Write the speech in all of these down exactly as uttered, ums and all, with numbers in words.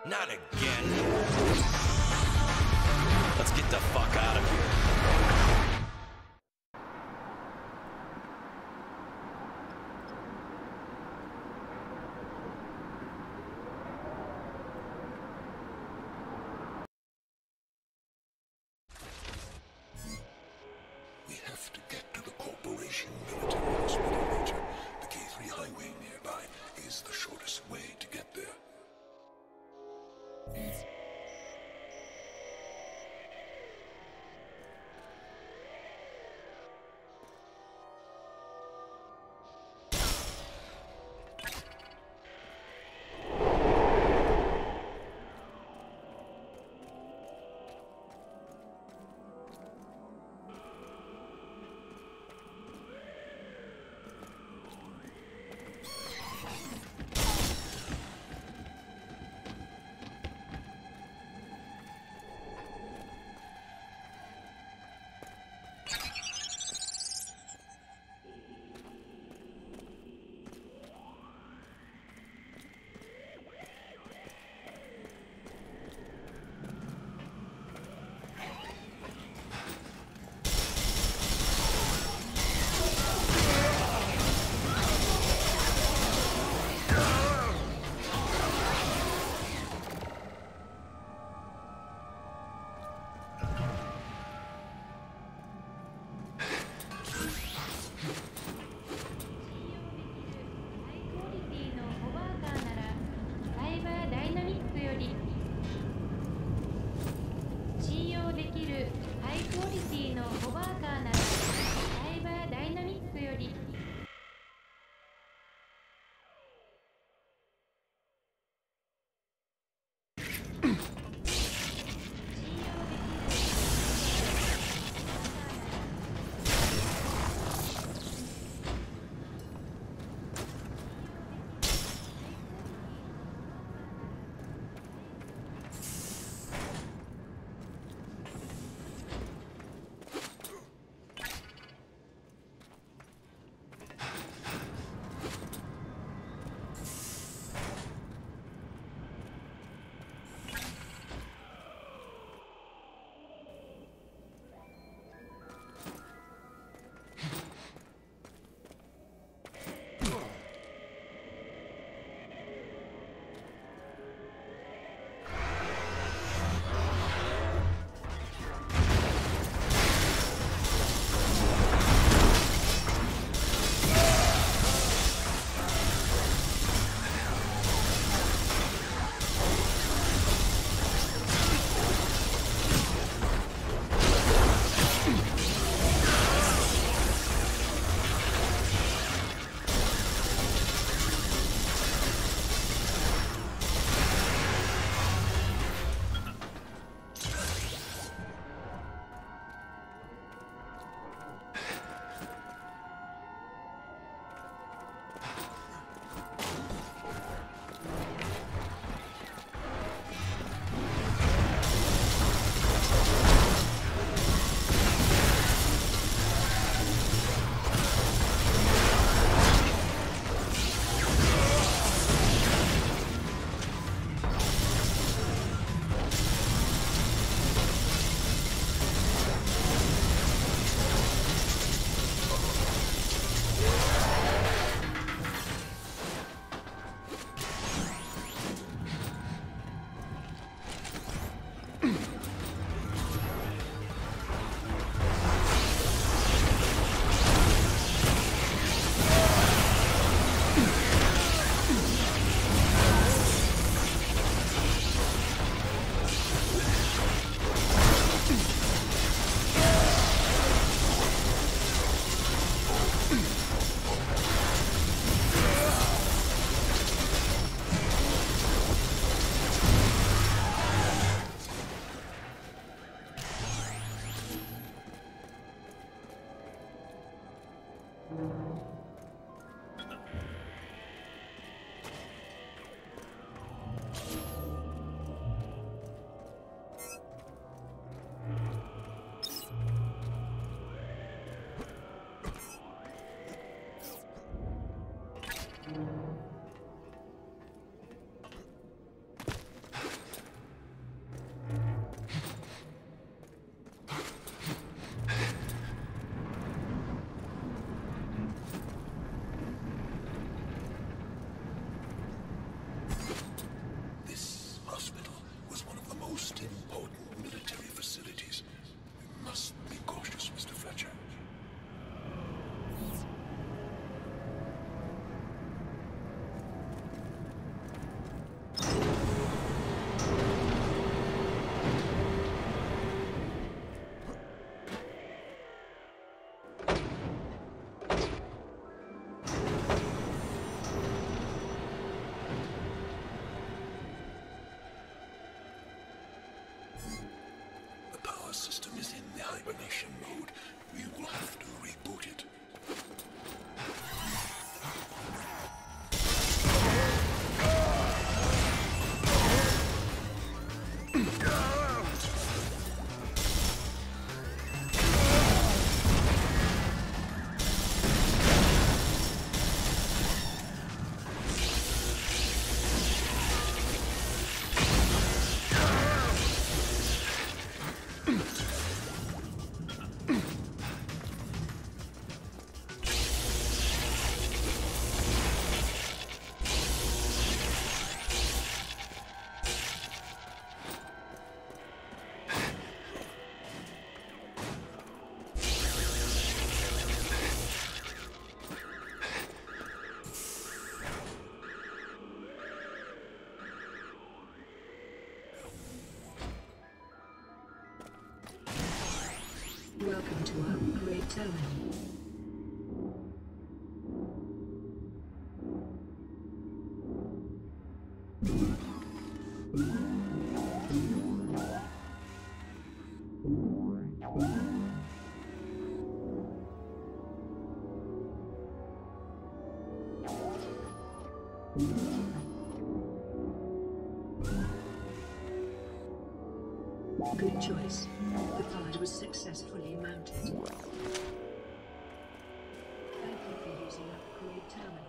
Not again. Let's get the fuck out of here. We have to get to the Corporation Military Hospital, Major. The K three highway nearby is the shortest way to get there. system is in the hibernation mode. We will have to reboot it. Welcome to Upgrade Terminal. Good choice. The pod was successfully mounted. Thank you for using Upgrade Terminal.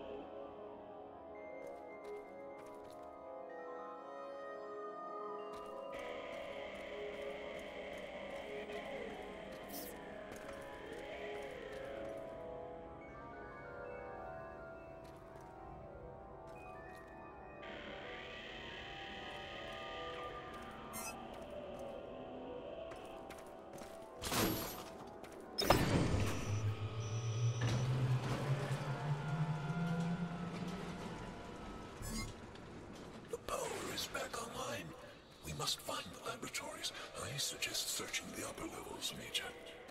Back online. We must find the laboratories. I suggest searching the upper levels, Major.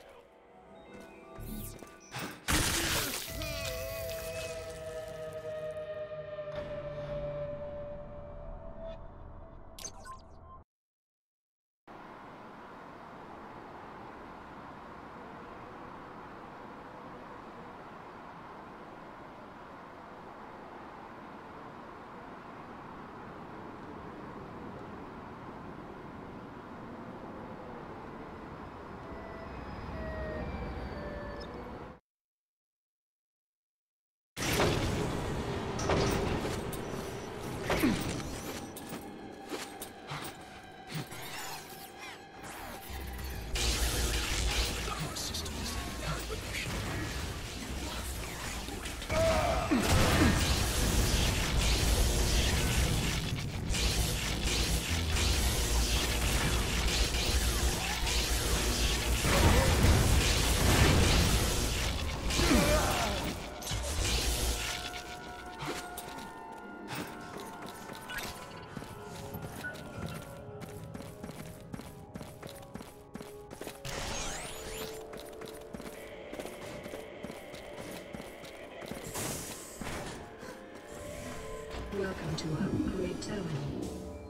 Welcome to Upgrade Terminal.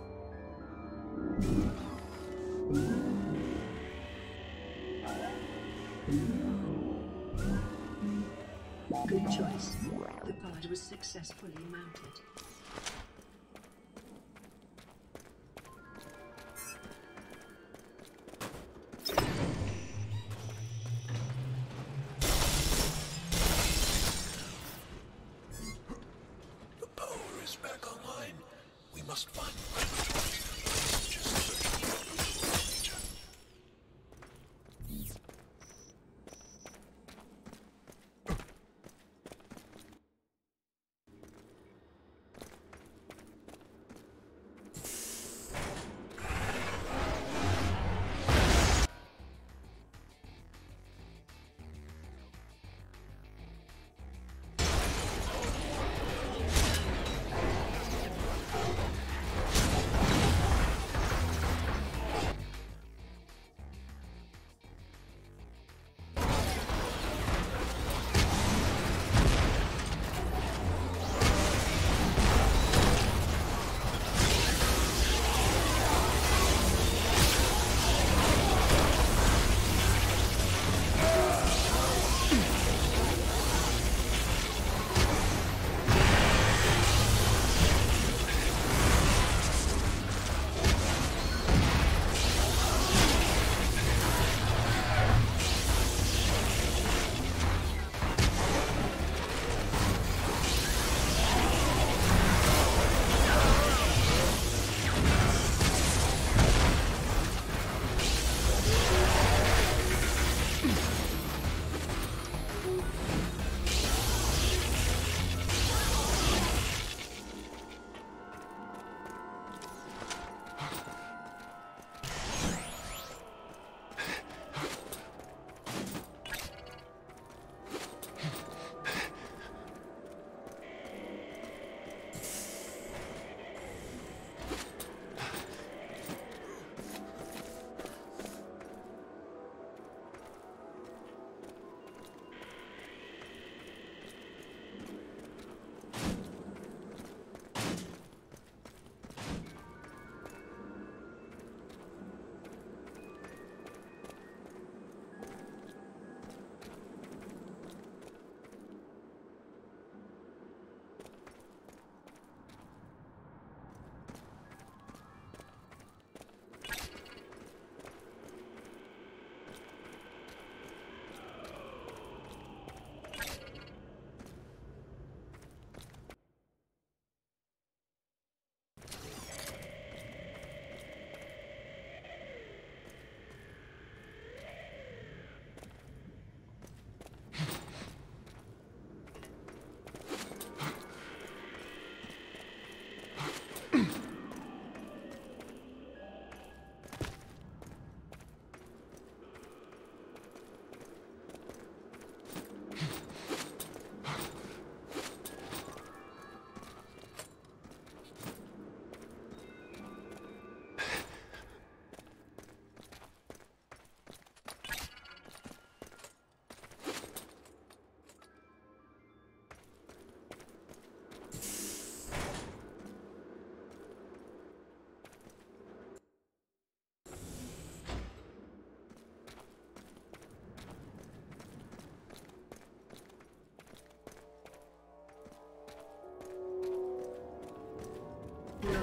Good choice. The pod was successfully mounted. Back online. We must find the laboratories. Just search the upper levels, Major.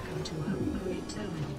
Welcome to our upgrade terminal.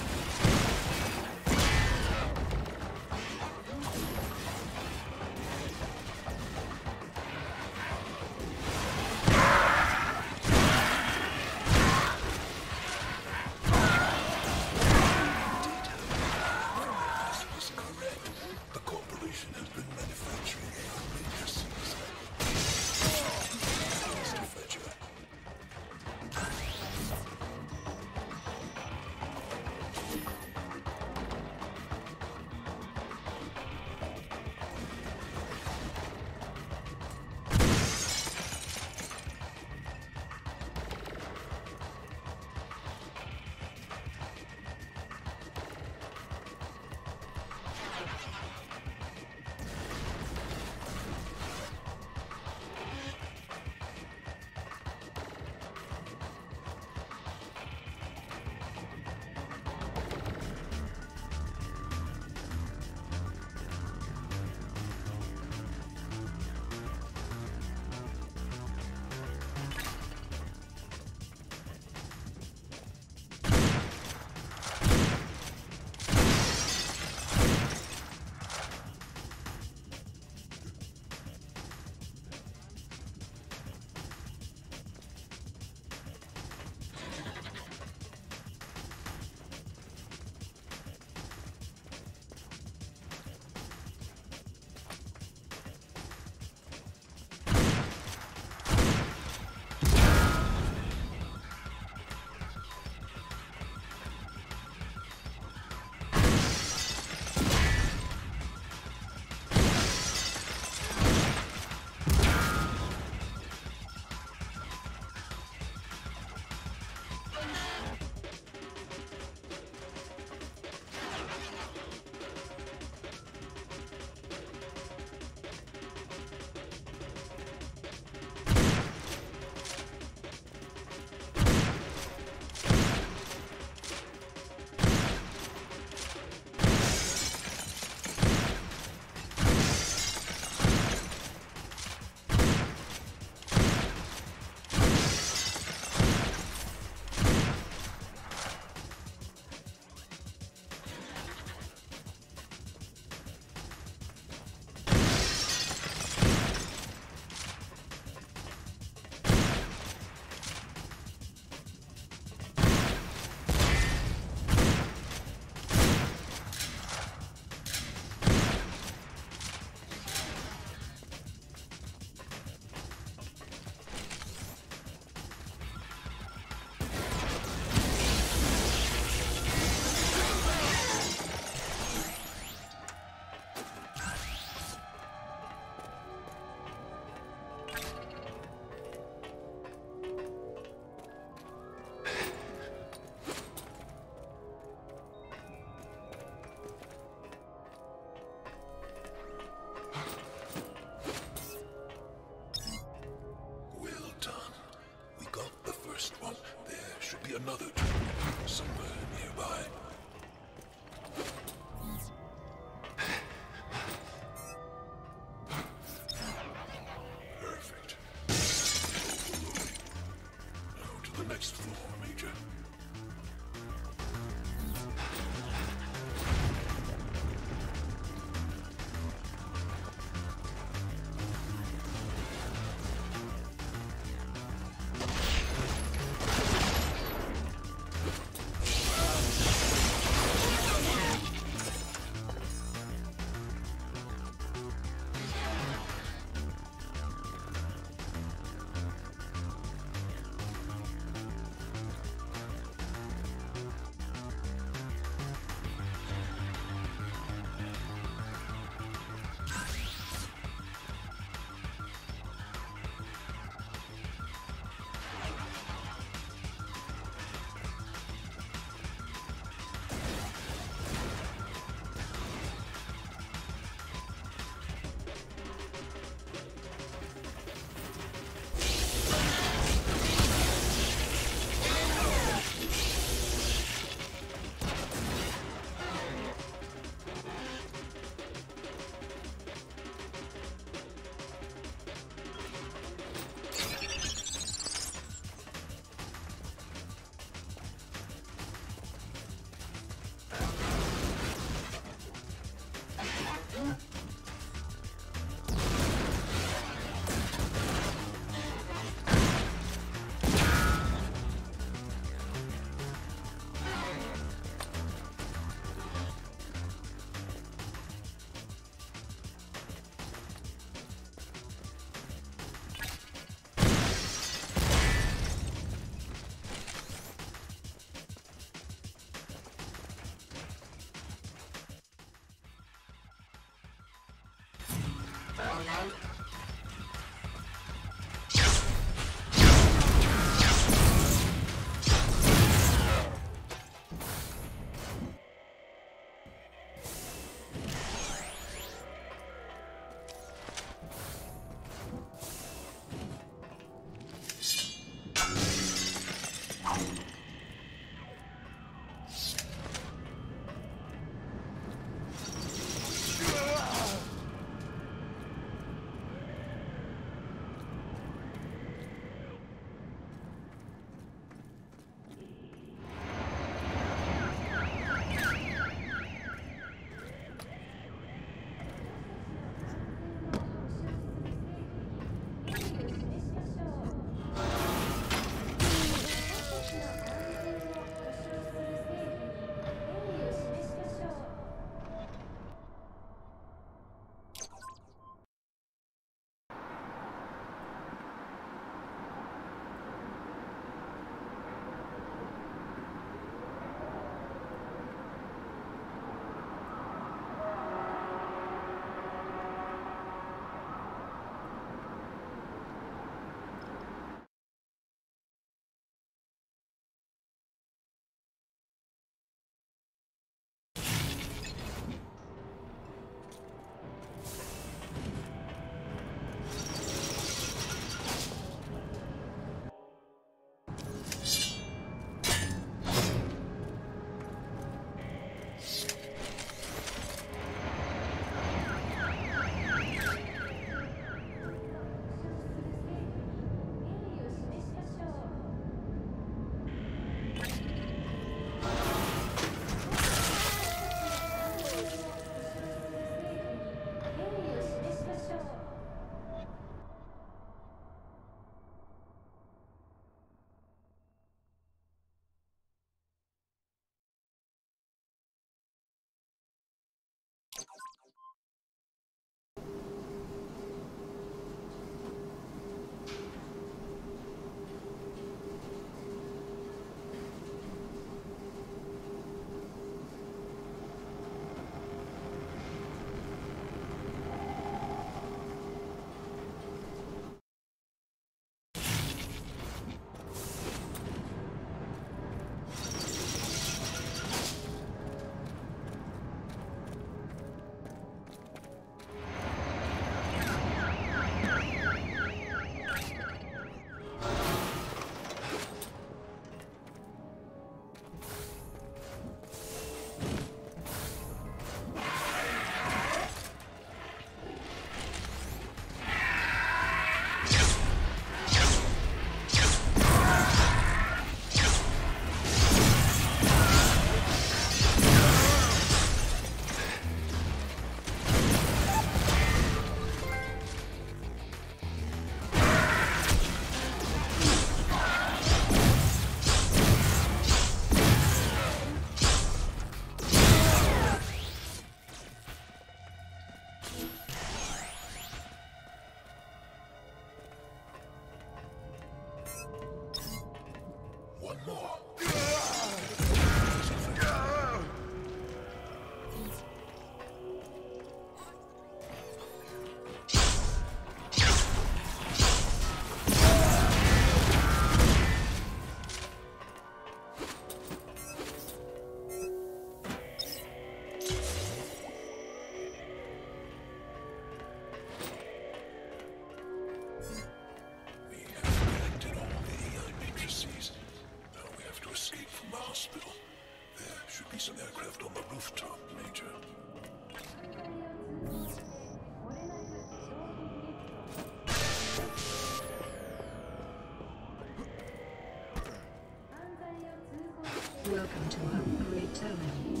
Welcome to our great town.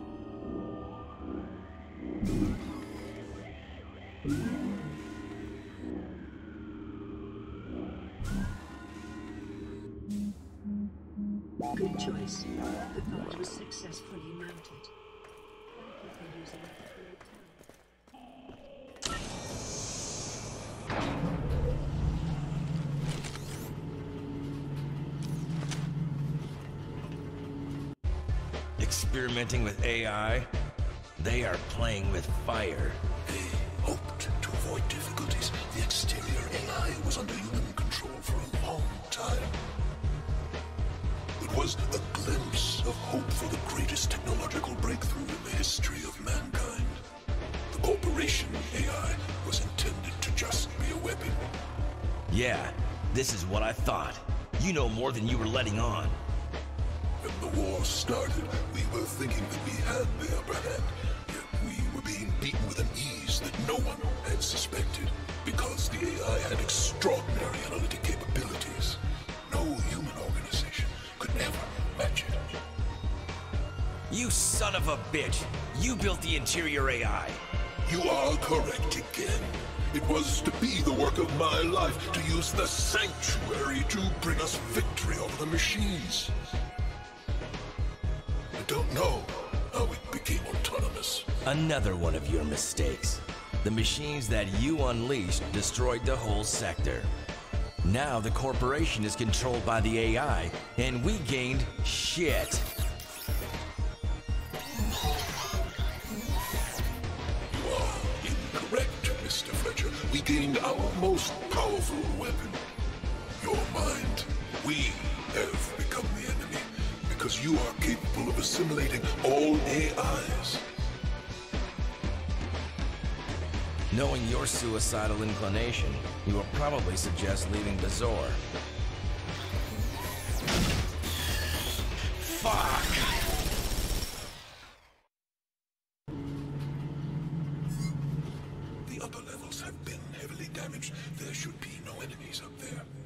Good choice. The pod was successfully mounted. Thank you for using our great town. Experimenting with A I? They are playing with fire. They hoped to avoid difficulties, the exterior A I was under human control for a long time. It was a glimpse of hope for the greatest technological breakthrough in the history of mankind. The corporation A I was intended to just be a weapon. Yeah, this is what I thought. You know more than you were letting on. When the war started, we were thinking that we had the upper hand, yet we were being beaten with an ease that no one had suspected, because the A I had extraordinary analytic capabilities. No human organization could ever match it. You son of a bitch! You built the interior A I! You are correct again. It was to be the work of my life to use the sanctuary to bring us victory over the machines. I don't know how it became autonomous. Another one of your mistakes. The machines that you unleashed destroyed the whole sector. Now the corporation is controlled by the A I, and we gained shit. You are incorrect, Mister Fletcher. We gained our most powerful weapon, your mind. We have become the enemy because you are capable of assimilating all A Is. Knowing your suicidal inclination, you will probably suggest leaving Bazoar. Fuck! The upper levels have been heavily damaged. There should be no enemies up there.